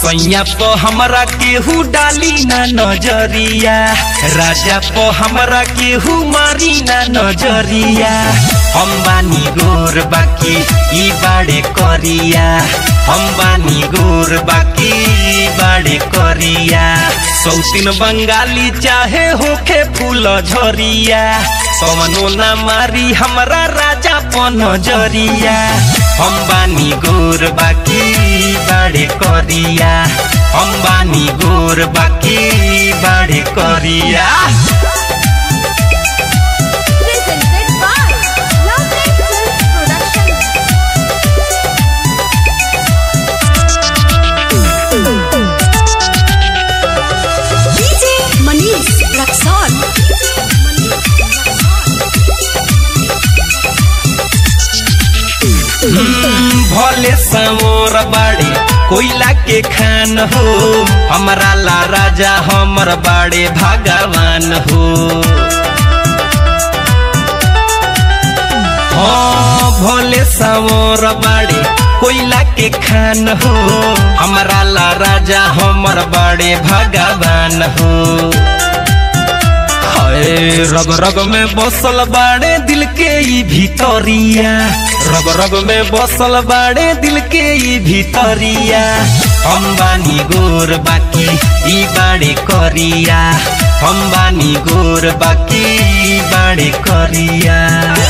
सैया पो हमरा केहू डाली ना नजरिया, राजा पो हमरा केहू मारी ना नजरिया। हम बानी गोर बाकी ई बाड़े करिया, हम बानी गोर बाकी ई बाड़े करिया। सौतीन बंगाली चाहे होखे फूल झरिया, कवनो ना मारी हमरा राजा पो नजरिया। हम बानी गोर बाकी ई बाड़े करिया, हम बानी गोर बाकी ई बाड़े करिया। भले समोर बाड़े कोयला के खान हो, हमरा ला राजा हमर बाड़े भगवान हो। हाँ भले समोर बाड़े कोयला के खान हो, हमरा ला राजा हमर बाड़े भगवान हो। रग रग में बसल बाड़े दिल के ई भीतरिया, रग रग में बसल बाड़े दिल के ई भीतरिया। हम बानी गोर बाकी ई बाड़े करिया, हम बानी गोर बाकी ई बाड़े करिया।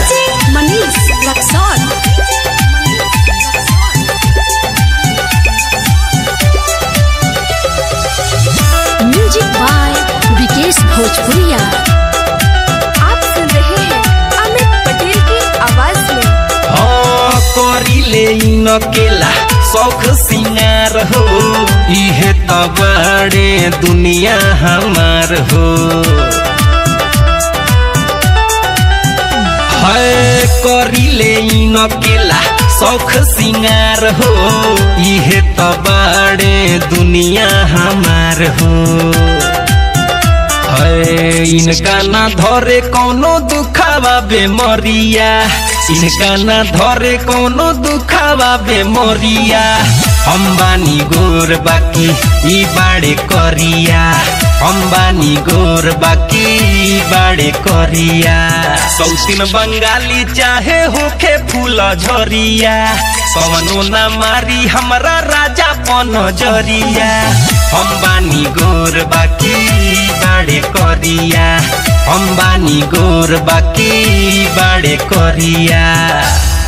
म्यूजिक बाय विकेश भोजपुरिया। आप सुन रहे हैं अमित पटेल की आवाज में। हाँ करिले नकेला शौख सिंगार हो, इहे त बड़े दुनिया हमार हो। है करिले नकेला शौख सिंगार हो, इहे त बड़े दुनिया हमार हो। इनका ना धरे कौनो दुखावा बेमरिया, इनका ना धरे कौनो दुखावा बेमरिया। हम बानी गोर बाकी ई बाड़े करिया, हम बानी गोर बाकी ई बाड़े करिया। सौतीन बंगाली चाहे होखे फूल झरिया, कवनो ना मारी हमरा राजा पो नजरिया। हम बानी गोर बाकी ई बाड़े करिया, हम बानी गोर बाकी ई बाड़े करिया।